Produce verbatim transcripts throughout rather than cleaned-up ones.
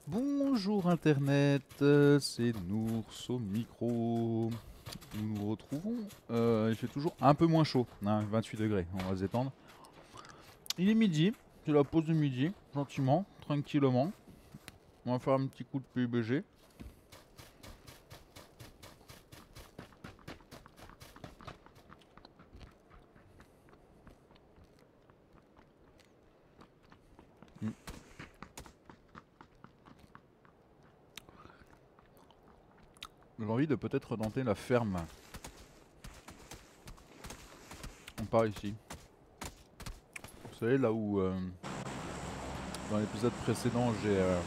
Bonjour Internet, euh, c'est Nours au micro. Nous nous retrouvons. Euh, il fait toujours un peu moins chaud, hein, vingt-huit degrés, on va se détendre. Il est midi, c'est la pause de midi, gentiment, tranquillement. On va faire un petit coup de P U B G. Mm. J'ai envie de peut-être tenter la ferme. On part ici. Vous savez, là où euh, dans l'épisode précédent j'ai euh,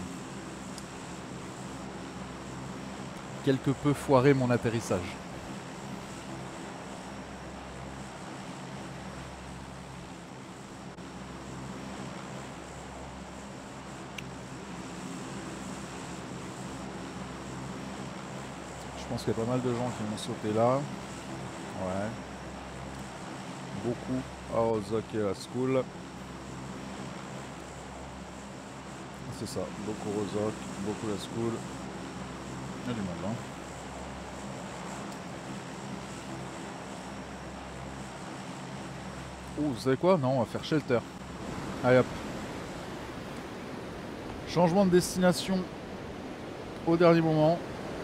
quelque peu foiré mon atterrissage. Je pense qu'il y a pas mal de gens qui vont sauter là. Ouais. Beaucoup à Ozok et à School. C'est ça, beaucoup Ozok, beaucoup la School. Il y a du monde, hein. Oh, vous savez quoi? Non, on va faire shelter. Allez hop. Changement de destination au dernier moment.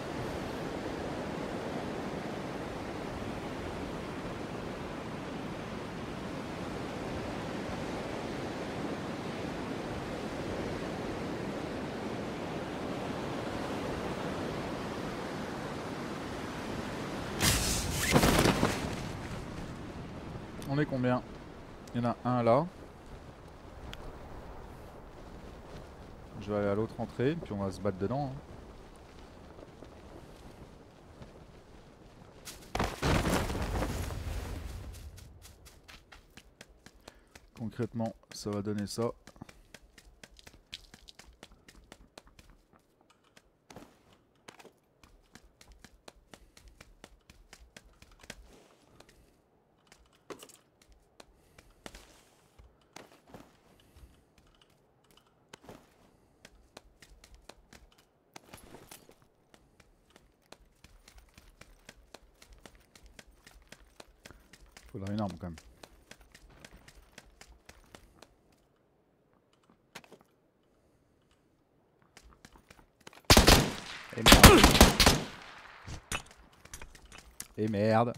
On est combien? Il y en a un là. Je vais aller à l'autre entrée, puis on va se battre dedans, hein. Concrètement, ça va donner ça. Faudrait une arme quand même. Et merde. Et merde.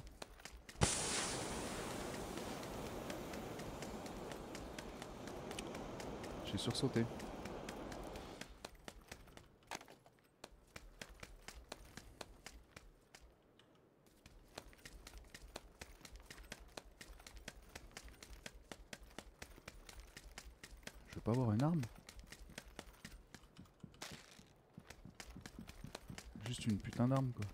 J'ai sursauté. Je veux pas avoir une arme? Juste une putain d'arme quoi.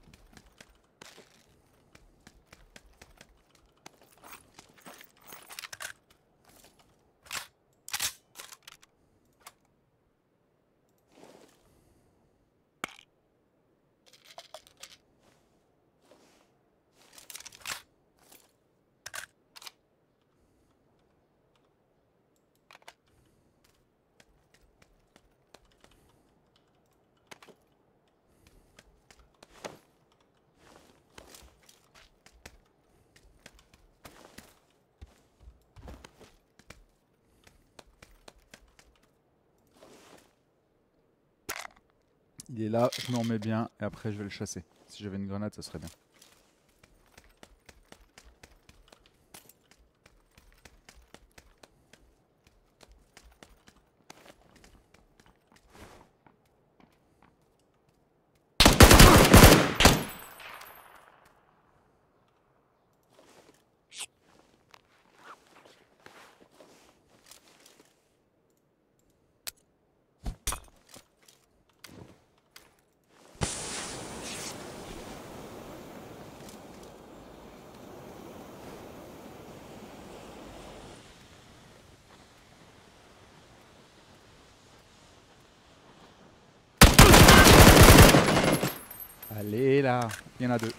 Il est là, je m'en remets bien et après je vais le chasser. Si j'avais une grenade, ça serait bien. Allez là, il y en a deux.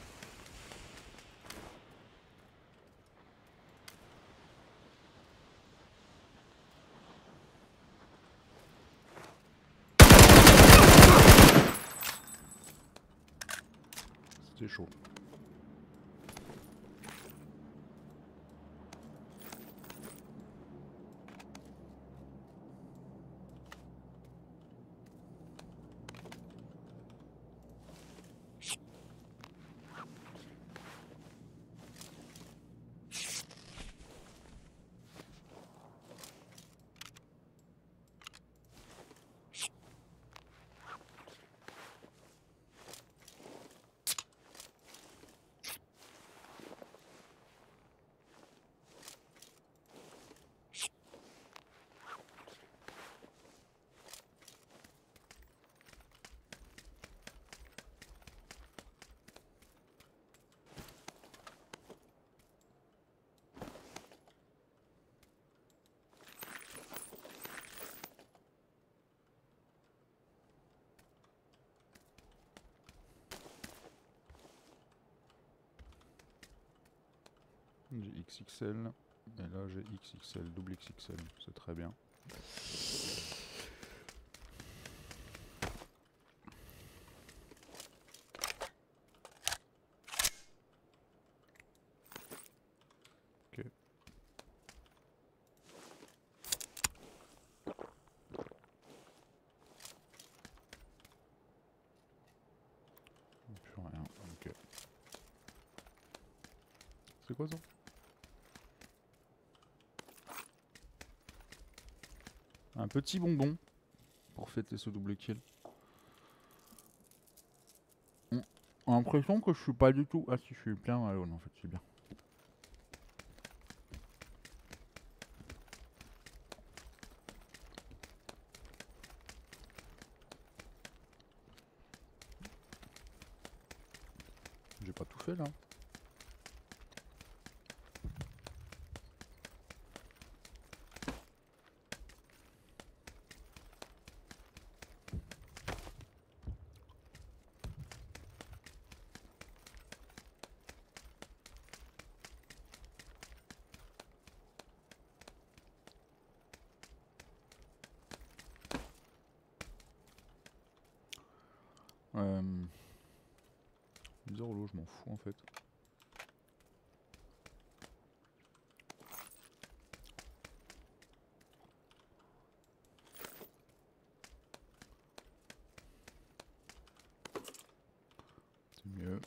C'est chaud. J'ai X X L, et là j'ai X X L, double X X L, c'est très bien. Ok. Plus rien, ok. C'est quoi ça? Un petit bonbon pour fêter ce double kill. On a l'impression que je suis pas du tout... Ah si, je suis plein alone en fait, c'est bien. J'ai pas tout fait là. Euh... Bizarre l'eau, je m'en fous en fait. C'est mieux.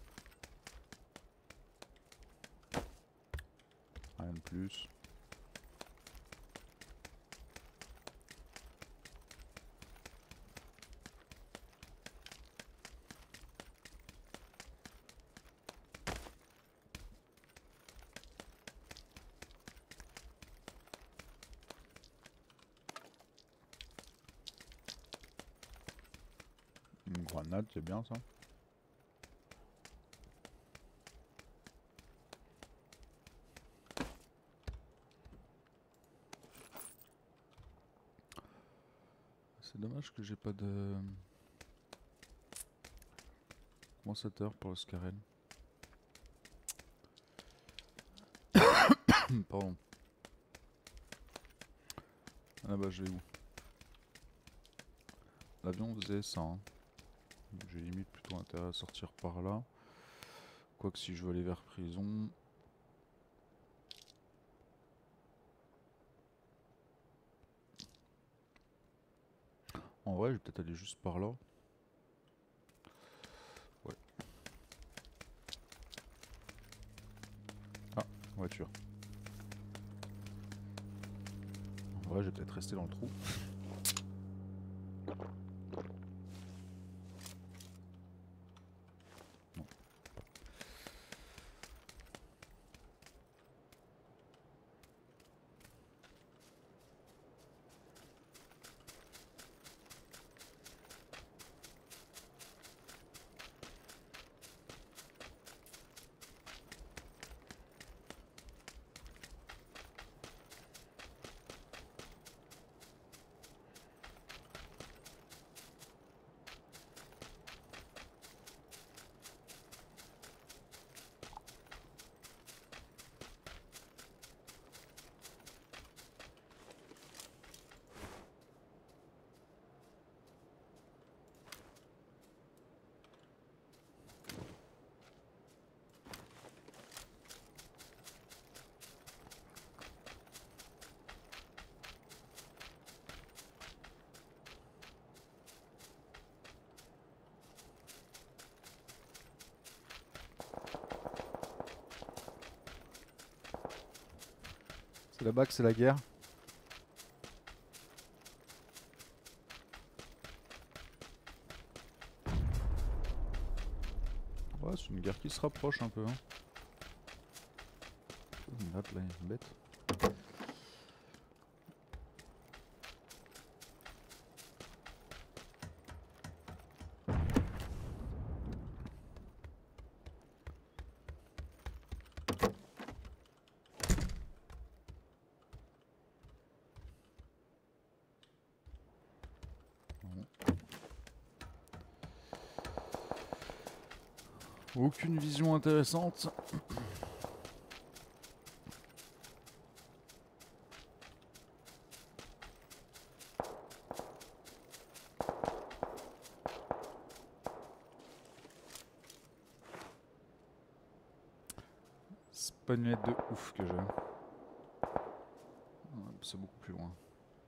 Rien de plus. Une grenade, c'est bien ça. C'est dommage que j'ai pas de compensateur pour le Scaren. Pardon. Ah bah je vais où? L'avion faisait ça. Hein. J'ai limite plutôt intérêt à sortir par là. Quoique si je veux aller vers prison... En vrai, je vais peut-être aller juste par là. Ouais. Ah, voiture. En vrai, je vais peut-être rester dans le trou. Non. là-bas que c'est la guerre. Ouais, c'est une guerre qui se rapproche un peu. Hein. Une map là, une bête. Aucune vision intéressante. C'est pas une lunette de ouf que j'ai. C'est beaucoup plus loin.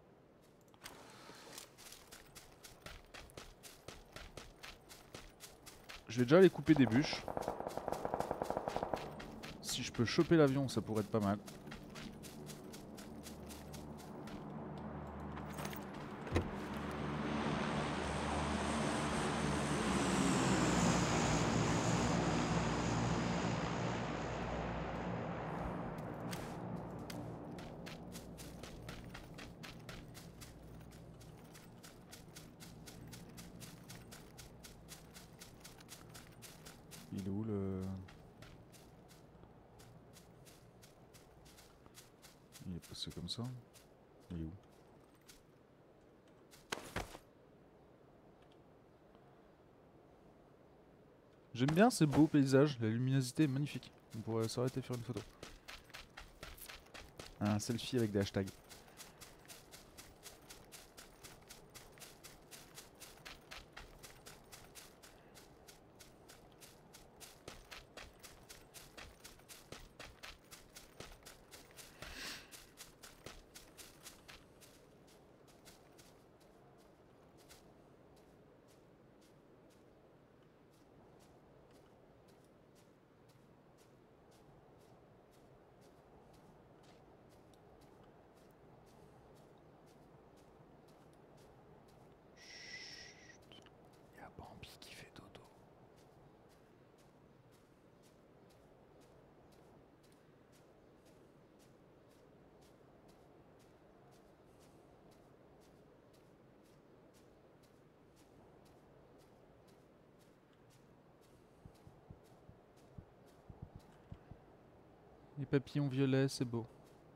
Je vais déjà aller couper des bûches. Si je peux choper l'avion, ça pourrait être pas mal. Il est où le... Il est passé comme ça. Il est où? J'aime bien ces beaux paysages, la luminosité est magnifique. On pourrait s'arrêter faire une photo. Un selfie avec des hashtags. Il y a Bambi qui fait dodo. Les papillons violets, c'est beau.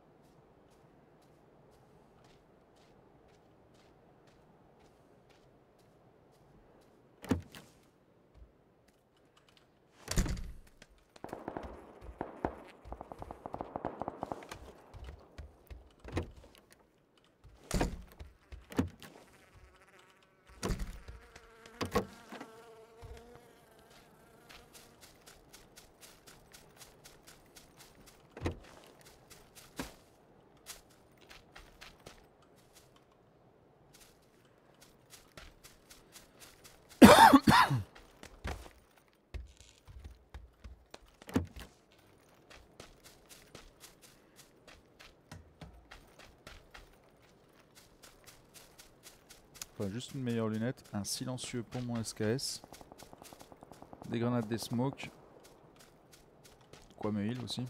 Enfin, juste une meilleure lunette, un silencieux pour mon S K S, des grenades, des smokes, quoi me heal aussi.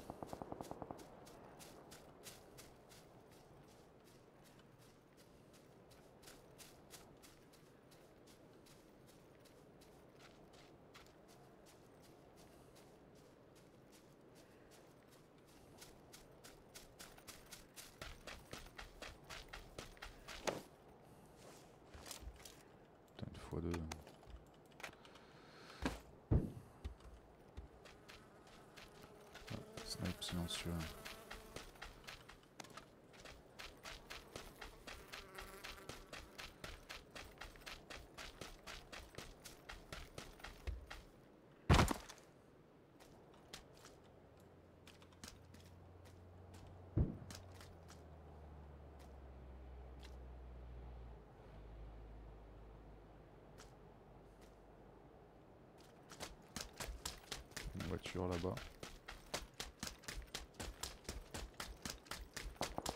Fois deux. Ah, snipe silencieux. Voiture là-bas.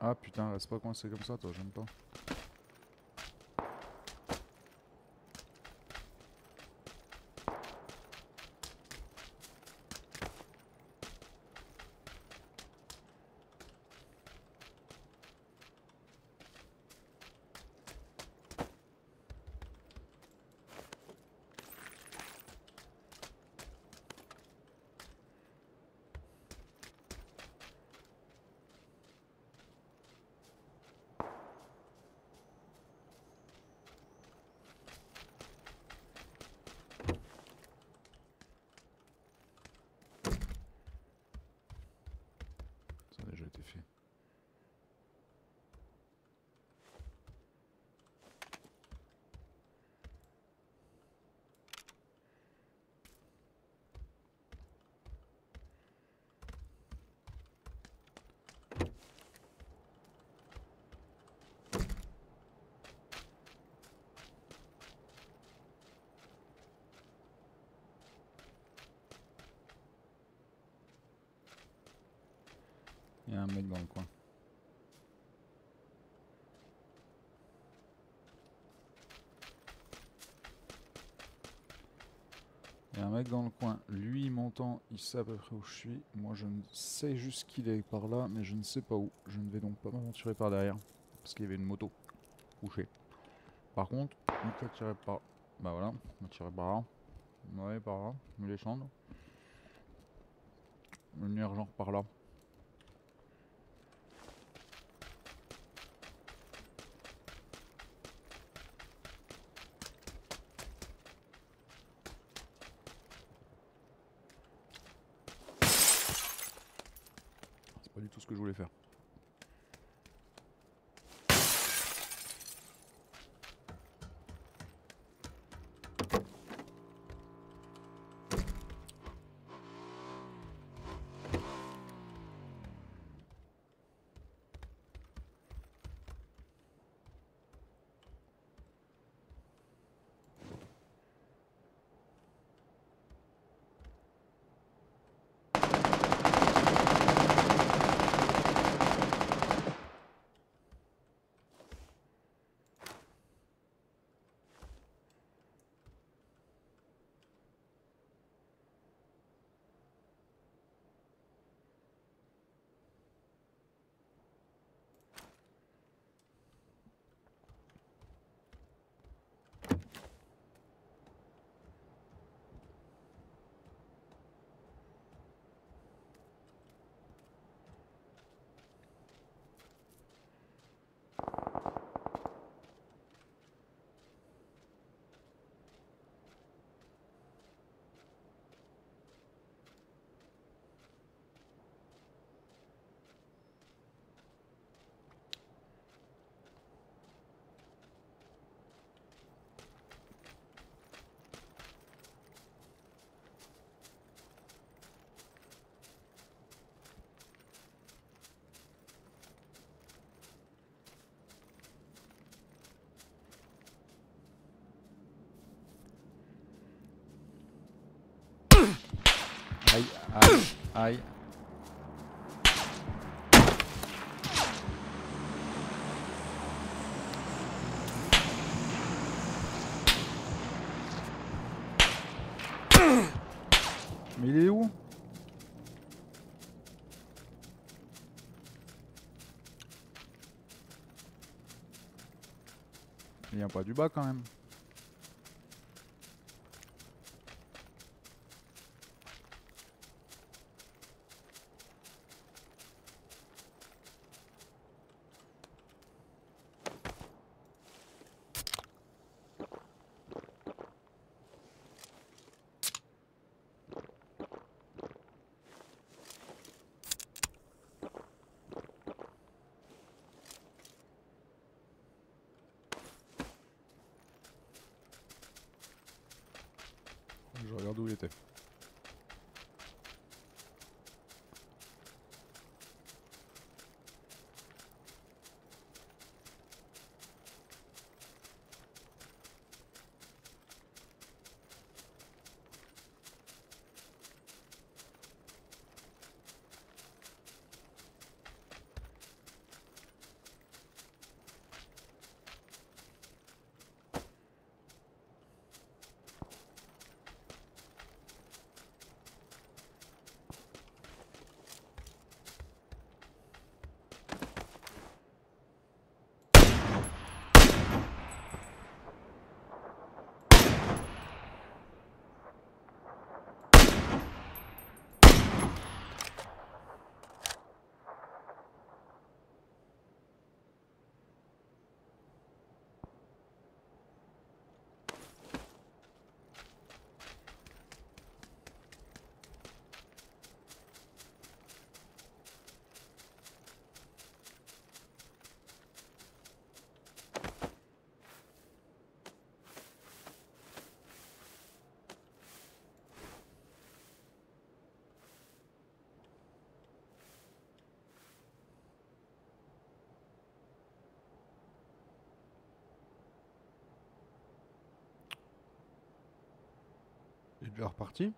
Ah putain, reste pas coincé comme ça toi, j'aime pas. Ça a déjà été fait. Il y a un mec dans le coin. Il y a un mec dans le coin. Lui il m'entend, il sait à peu près où je suis. Moi je ne sais juste qu'il est par là, mais je ne sais pas où. Je ne vais donc pas m'aventurer par derrière. Parce qu'il y avait une moto couchée. Par contre, on peut tirer par... Bah voilà, on va tirer par là. Ouais, par là, me descendre. Venir genre par là. C'est pas du tout ce que je voulais faire. Aïe, aïe, aïe. Mais il est où? Il vient pas du bas quand même. Je regarde où il était. déjà reparti.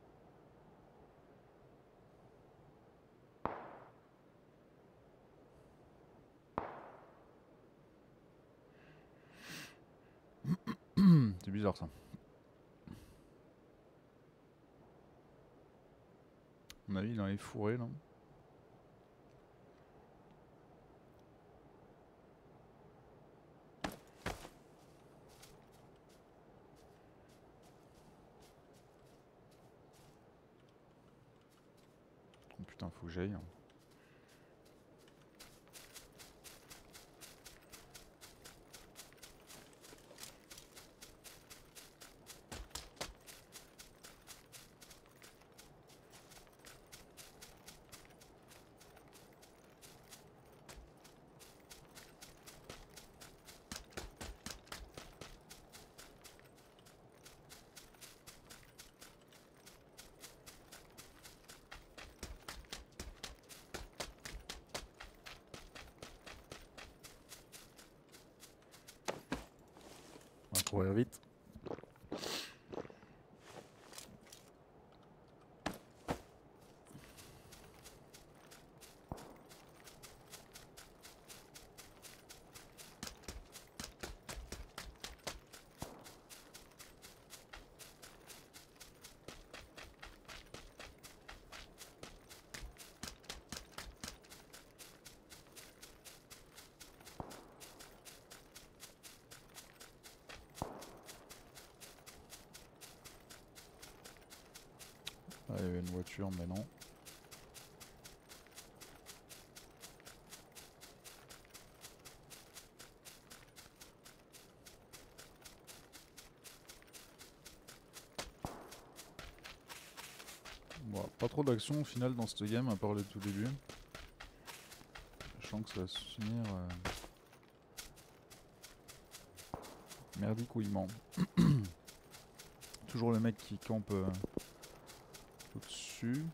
C'est bizarre ça. À mon avis, dans les fourrés là. Oh putain, faut que j'aille. On va courir vite. Ah, il y avait une voiture, mais non. Bon, pas trop d'action au final dans cette game à part le tout début. Je sens que ça va se finir euh... merdicouillement. Toujours le mec qui campe euh, au-dessus.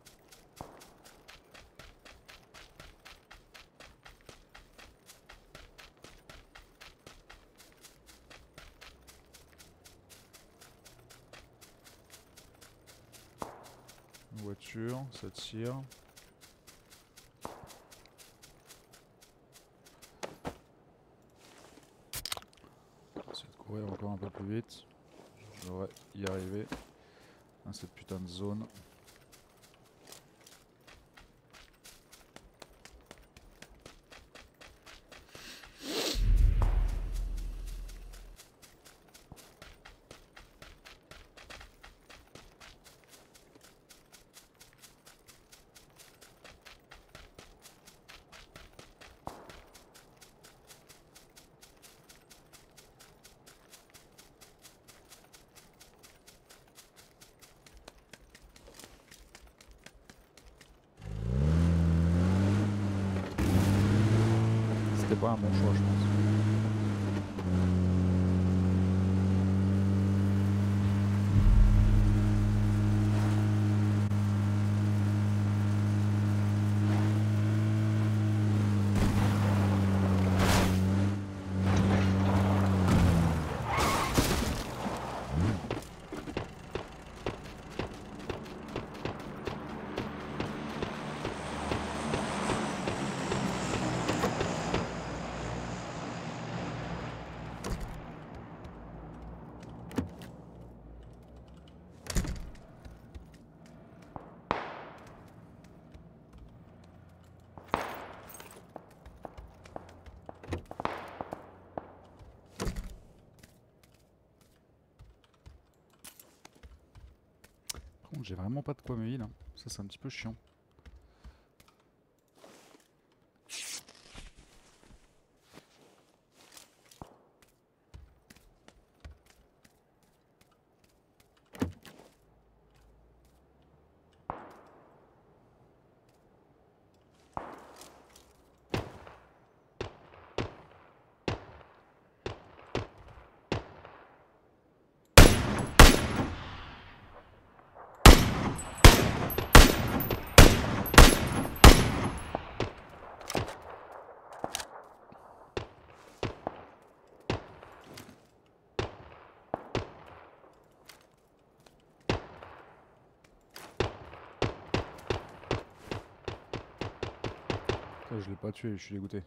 Une voiture, ça tire. Essayer de courir encore un peu plus vite. Je devrais y arriver dans cette putain de zone. C'était pas un bon choix, je pense. Par contre, j'ai vraiment pas de quoi me heal, hein. Ça c'est un petit peu chiant. Oh, je l'ai pas tué, je suis dégoûté.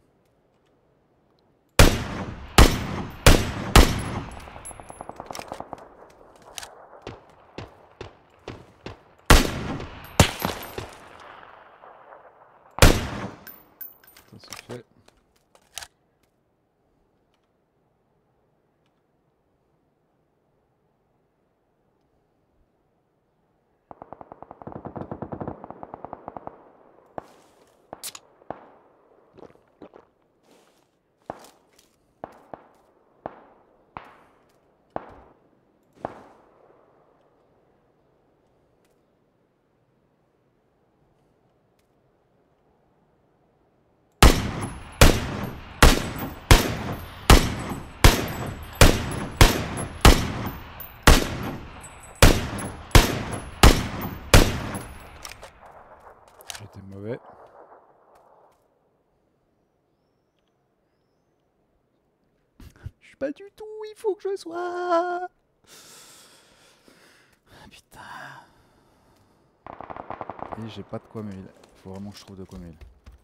Ça c'est fait. J'étais mauvais. Je suis pas du tout où il faut que je sois. Putain. Et j'ai pas de quoi me heal. Faut vraiment que je trouve de quoi me heal.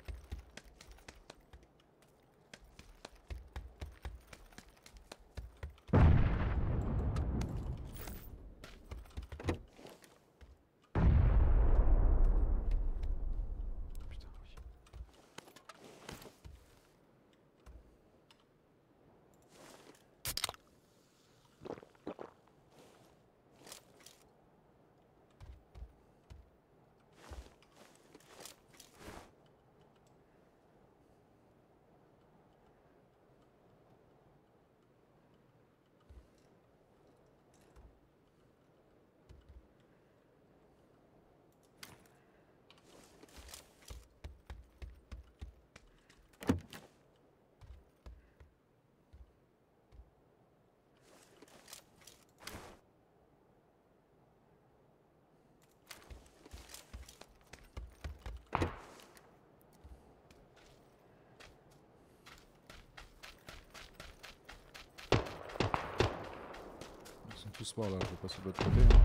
Ils sont tous morts là, je vais passer de l'autre côté. Hein.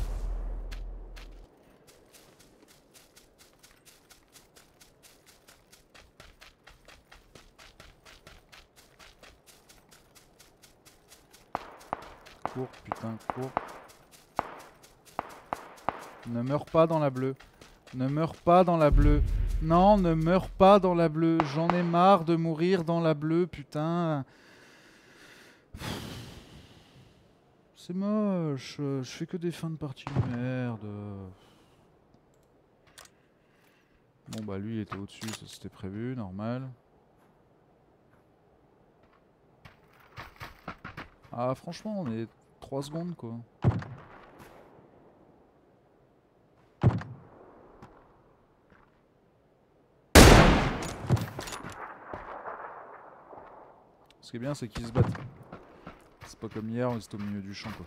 Cours, putain, cours. Ne meurs pas dans la bleue. Ne meurs pas dans la bleue. Non, ne meurs pas dans la bleue. J'en ai marre de mourir dans la bleue, putain. C'est moche. Je fais que des fins de partie de merde. Bon bah lui il était au-dessus, ça c'était prévu, normal. Ah franchement on est trois secondes quoi. Ce qui est bien c'est qu'ils se battent. C'est pas comme hier, on était au milieu du champ quoi.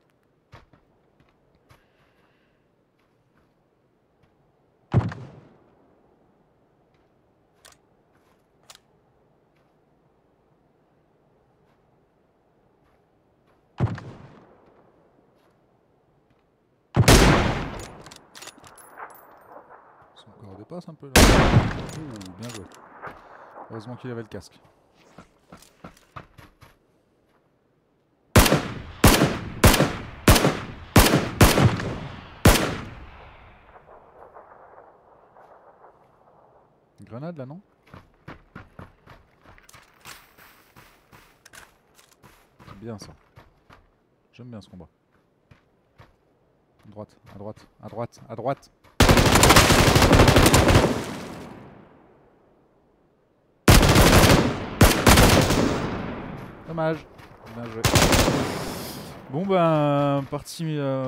Son corps dépasse un peu là. Ouh, bien joué. Heureusement qu'il avait le casque. Une grenade là non? C'est bien ça. J'aime bien ce combat. À droite, à droite, à droite, à droite. Dommage. Bien joué. Bon ben, partie... Euh...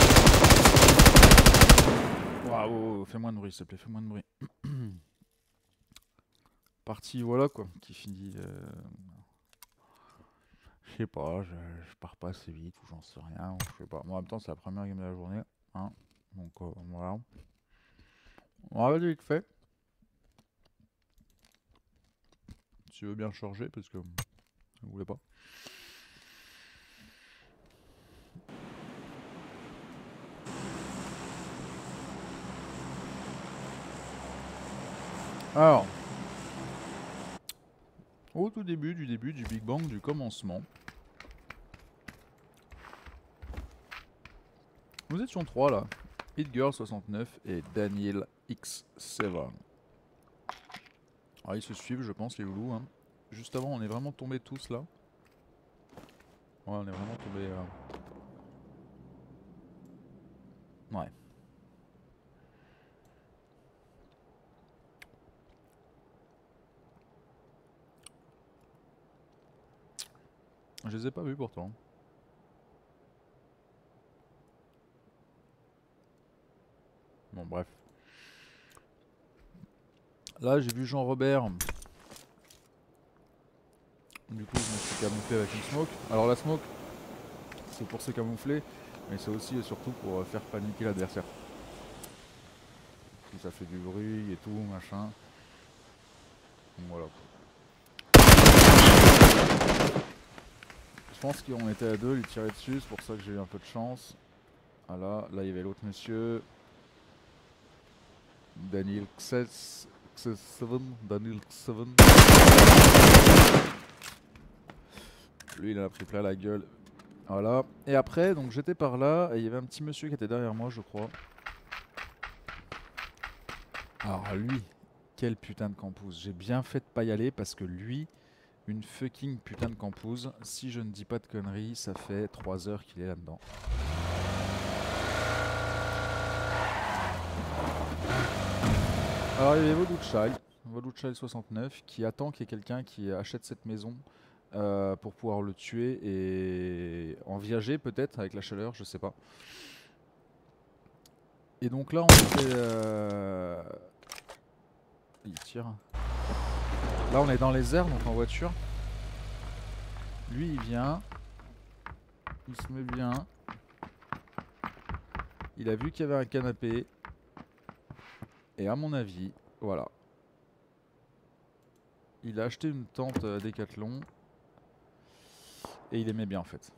Waouh, fais moins de bruit s'il te plaît, fais moins de bruit. Partie voilà quoi, qui finit... Euh... Je sais pas, je, je pars pas assez vite ou j'en sais rien, je sais pas. Moi en même temps c'est la première game de la journée, hein. Donc euh, voilà. On va vite fait. Si tu veux bien charger parce que vous voulez pas. Alors, Au tout début du début du Big Bang, du commencement. Nous étions trois là. Hitgirl soixante-neuf et Daniel X sept. Ah, ils se suivent, je pense, les loulous. Hein. Juste avant, on est vraiment tombés tous là. Ouais, on est vraiment tombés. Euh... Ouais. Je les ai pas vus pourtant. Bon, bref. Là, j'ai vu Jean-Robert. Du coup, je me suis camouflé avec une smoke. Alors, la smoke, c'est pour se camoufler, mais c'est aussi et surtout pour faire paniquer l'adversaire. Si ça fait du bruit et tout, machin. Donc, voilà. Je pense qu'on était à deux, il tirait dessus, c'est pour ça que j'ai eu un peu de chance. Voilà, là il y avait l'autre monsieur. Daniel X sept. Daniel X sept. Lui il en a pris plein la gueule. Voilà. Et après, donc j'étais par là, et il y avait un petit monsieur qui était derrière moi, je crois. Alors lui, quel putain de campouze. J'ai bien fait de pas y aller parce que lui, une fucking putain de campouze. Si je ne dis pas de conneries, ça fait trois heures qu'il est là-dedans. Alors il y avait Vodouchai, Vodouchai soixante-neuf, qui attend qu'il y ait quelqu'un qui achète cette maison euh, pour pouvoir le tuer et en viager peut-être avec la chaleur, je sais pas. Et donc là on était... Euh... Il tire. Là on est dans les airs, donc en voiture. Lui il vient. Il se met bien. Il a vu qu'il y avait un canapé. Et à mon avis, voilà. Il a acheté une tente euh, Décathlon. Et il aimait bien en fait.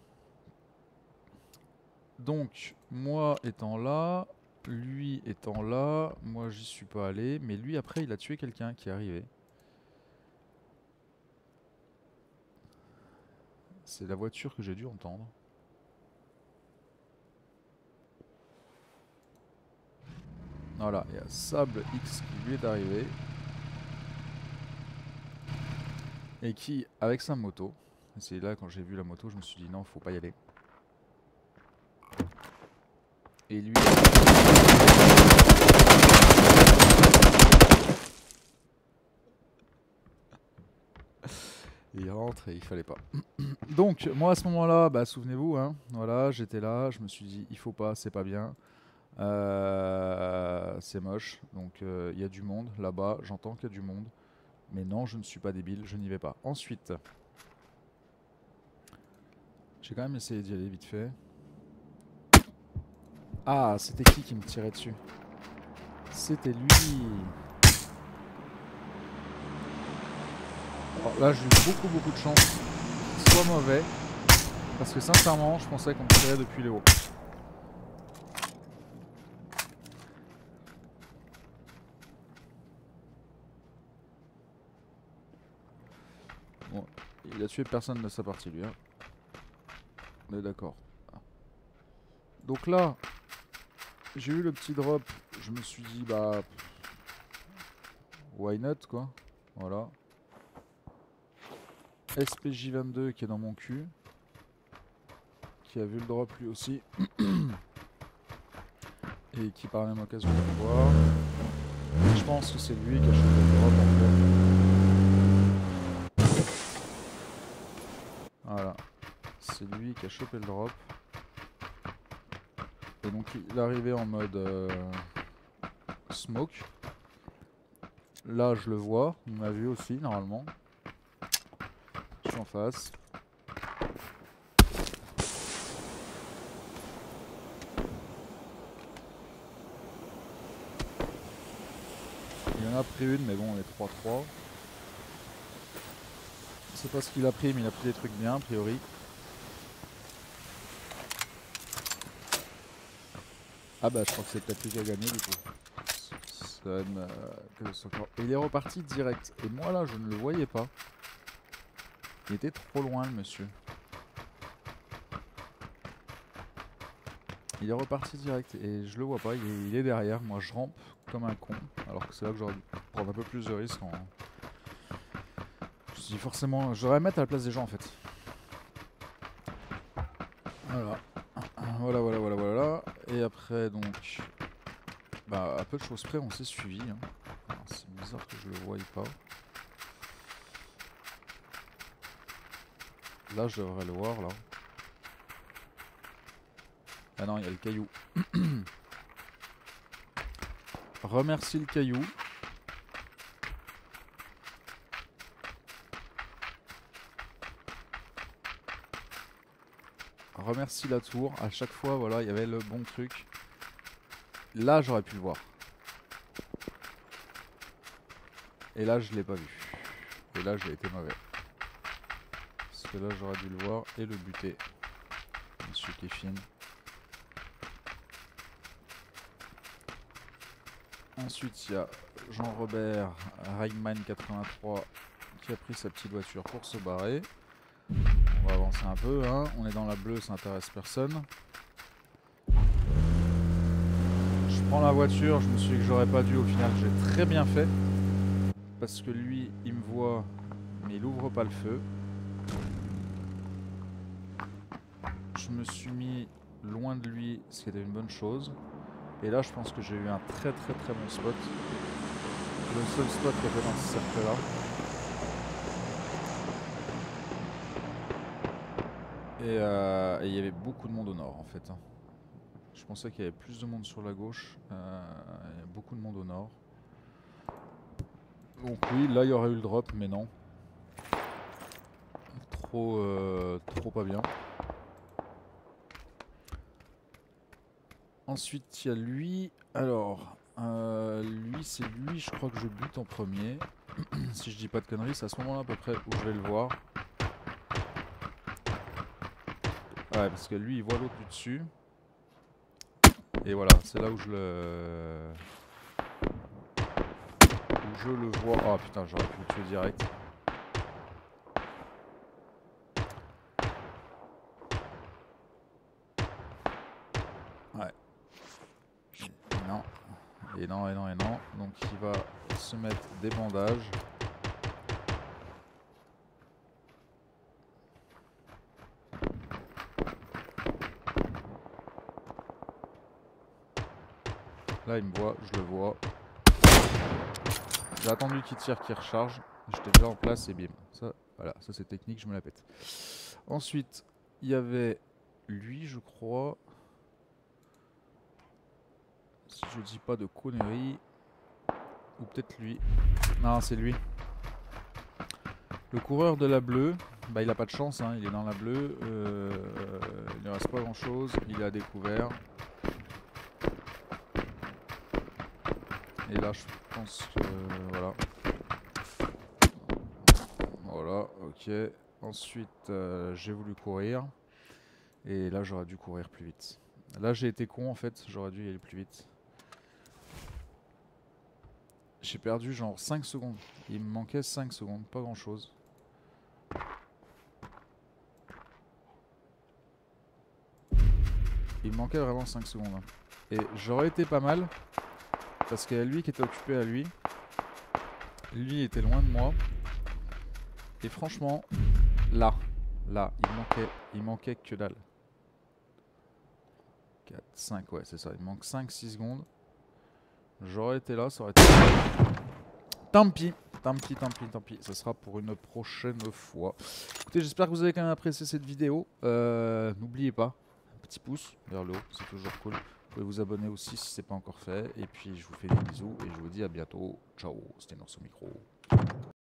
Donc, moi étant là, lui étant là, moi j'y suis pas allé. Mais lui après il a tué quelqu'un qui est arrivé. C'est la voiture que j'ai dû entendre. Voilà, il y a Sable X qui lui est arrivé. Et qui, avec sa moto, c'est là quand j'ai vu la moto, je me suis dit non, faut pas y aller. Et lui... il rentre et il fallait pas. Donc, moi à ce moment-là, bah, souvenez-vous, hein, voilà, j'étais là, je me suis dit il faut pas, c'est pas bien. Euh, c'est moche, donc il euh, y a du monde là-bas, j'entends qu'il y a du monde. Mais non, je ne suis pas débile, je n'y vais pas. Ensuite, j'ai quand même essayé d'y aller vite fait. Ah, c'était qui qui me tirait dessus? C'était lui. Alors là, j'ai eu beaucoup beaucoup de chance qu'il soit mauvais. Parce que sincèrement, je pensais qu'on me tirait depuis les hauts. Bon, il a tué personne de sa partie, lui. Hein. On est d'accord. Donc là, j'ai eu le petit drop. Je me suis dit, bah... why not, quoi. Voilà. S P J vingt-deux qui est dans mon cul. Qui a vu le drop lui aussi. Et qui par la même occasion va le voir. Je pense que c'est lui qui a chopé le drop en fait. Voilà. C'est lui qui a chopé le drop. Et donc il est arrivé en mode euh, smoke. Là je le vois, il m'a vu aussi normalement. Je suis en face. Il en a pris une mais bon on est trois trois. Je sais pas ce qu'il a pris mais il a pris des trucs bien a priori. Ah bah je crois que c'est peut-être lui qui a gagné du coup. Ça me... Il est reparti direct. Et moi là je ne le voyais pas. Il était trop loin le monsieur. Il est reparti direct et je le vois pas, il est, il est derrière. Moi je rampe comme un con, alors que c'est là que j'aurais dû prendre un peu plus de risques. En... Je me suis dit forcément, j'aurais à mettre à la place des gens en fait. Voilà. Voilà, voilà, voilà, voilà. Et après donc, bah à peu de choses près on s'est suivi. Hein. C'est bizarre que je le voie pas. Là je devrais le voir là. Ah non, il y a le caillou. Remercie le caillou. Remercie la tour. À chaque fois, voilà, il y avait le bon truc. Là, j'aurais pu le voir. Et là, je l'ai pas vu. Et là, j'ai été mauvais. Parce que là, j'aurais dû le voir et le buter. Monsieur Keffin. Ensuite, il y a Jean-Robert Rayman quatre-vingt-trois qui a pris sa petite voiture pour se barrer. On va avancer un peu, hein. On est dans la bleue, ça intéresse personne. Je prends la voiture, je me suis dit que j'aurais pas dû, au final j'ai très bien fait. Parce que lui, il me voit, mais il ouvre pas le feu. Je me suis mis loin de lui, ce qui était une bonne chose. Et là, je pense que j'ai eu un très très très bon spot. Le seul spot qu'il y avait dans ce cercle-là. Et euh, il y avait beaucoup de monde au nord en fait. Hein. Je pensais qu'il y avait plus de monde sur la gauche. Euh, il y a beaucoup de monde au nord. Donc oui, là il y aurait eu le drop, mais non. Trop, euh, trop pas bien. Ensuite il y a lui. Alors, euh, lui c'est lui, je crois que je bute en premier. Si je dis pas de conneries, c'est à ce moment-là à peu près où je vais le voir. Ouais, parce que lui il voit l'autre du dessus. Et voilà, c'est là où je le... Où je le vois... Oh putain, j'aurais pu le tuer direct. Ouais. Et non. Et non, et non, et non. Donc il va se mettre des bandages. Là il me voit, je le vois. J'ai attendu qu'il tire, qu'il recharge. J'étais déjà en place et bim. Ça, voilà, ça c'est technique, je me la pète. Ensuite, il y avait lui, je crois. Si je dis pas de conneries. Ou peut-être lui. Non, c'est lui. Le coureur de la bleue, bah il a pas de chance, hein, il est dans la bleue. Euh, il ne reste pas grand chose, il a découvert. Et là je pense que voilà. Voilà, ok. Ensuite euh, j'ai voulu courir. Et là j'aurais dû courir plus vite. Là j'ai été con en fait, j'aurais dû y aller plus vite. J'ai perdu genre cinq secondes. Il me manquait cinq secondes, pas grand chose. Il me manquait vraiment cinq secondes. Hein. Et j'aurais été pas mal. Parce qu'il y a lui qui était occupé à lui. Lui était loin de moi. Et franchement, là, là, il manquait, il manquait que dalle. quatre, cinq, ouais, c'est ça. Il manque cinq six secondes. J'aurais été là, ça aurait été... Tant pis, tant pis, tant pis, tant pis. Ça sera pour une prochaine fois. Écoutez, j'espère que vous avez quand même apprécié cette vidéo. Euh, N'oubliez pas, un petit pouce vers le haut, c'est toujours cool. Vous pouvez vous abonner aussi si ce n'est pas encore fait. Et puis, je vous fais des bisous et je vous dis à bientôt. Ciao, c'était Nours au micro.